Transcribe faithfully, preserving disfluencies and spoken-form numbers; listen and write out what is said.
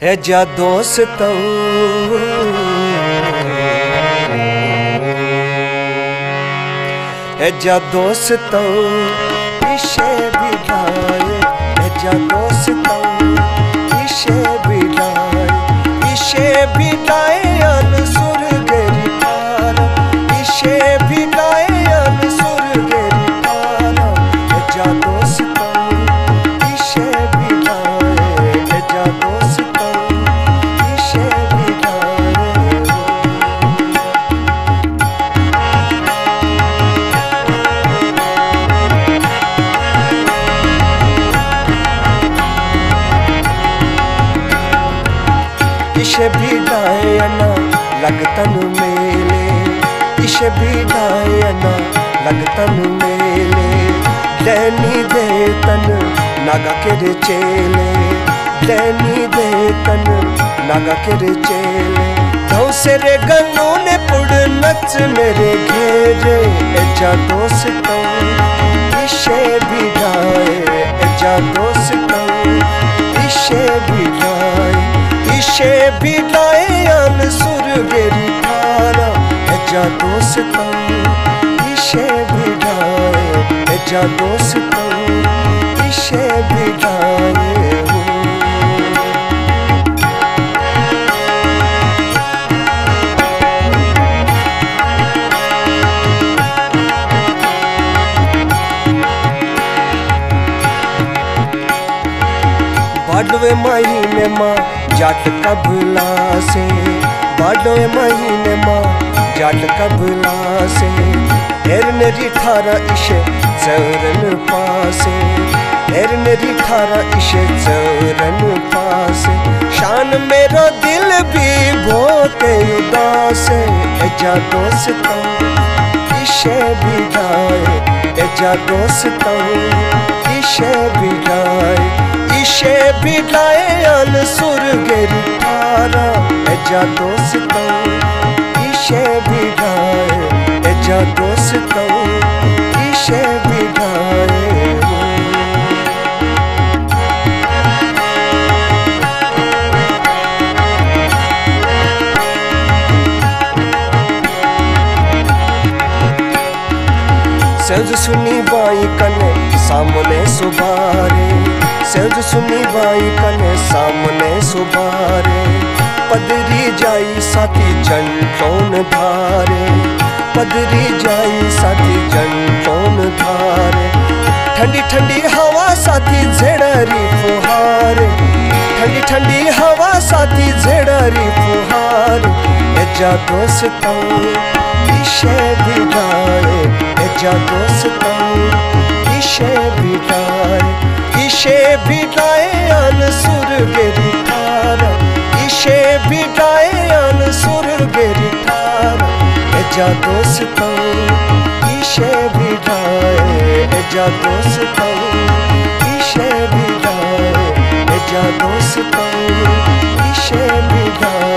एजा दोस्तों एजा दोस्तों इशे बिलाए एजा दोस्तों इशे बिलाए इशे बिलाए अल सुर गेरी पारा इशे बिलाए अल सुर गेरी पारा एजा दोस्तों इशे बिलाए एजा दोस्तों इशे बिलाए इशे बिलाए ना लगतन मेले इशे बिलाए ना लगतन मेले लैनी दे तन नागा केरे चेले लैनी दे तन नागा केरे चेले दो सेरे गन्नू ने पुड़ नच मेरे घेरे एजा दोस्तों इशे बिलाए एजा दोस्तों इशे बिलाए इशे बिलाए अल सुर गेरी पारा एजा दोस्तों इशे बिलाए एजा दोस्तों इशे बिलाए बाडवे महीने माँ जाट कबला से बाडवे महीने माँ जाट कबला से एरनेरी ठारा इशे चौरन पासे एरनेरी ठारा इशे चौरन पासे शान मेरो दिल भी बहुत उदास एजा दोस्तों इशे बिलाए एजा दोस्तों इशे बिलाए इशे बिलाए अल सुर गेरी पारा एजा दोस्तों इशे बिलाए एजा दोस्तों इशे बिलाए सज सुनी बाई कने सामने सुबारे सज सुनी बाई कने सामने सुबारे पदरी जाई साथी जंटोन धारे पदरी जाई साथी जंटोन धारे ठंडी ठंडी हवा साथी झेड़री फुहारे ठंडी ठंडी हवा साथी झेड़री फुहारे एजा दोस्तों इशे बिलाए एजा दोस्तों इशे बिलाए इशे बिलाए अल सुर गेरी ठारा इशे बिलाए अल सुर गेरी ठारा एजा दोस्तों इशे बिलाए एजा दोस्तों इशे बिलाए एजा दोस्तों इशे बिलाए।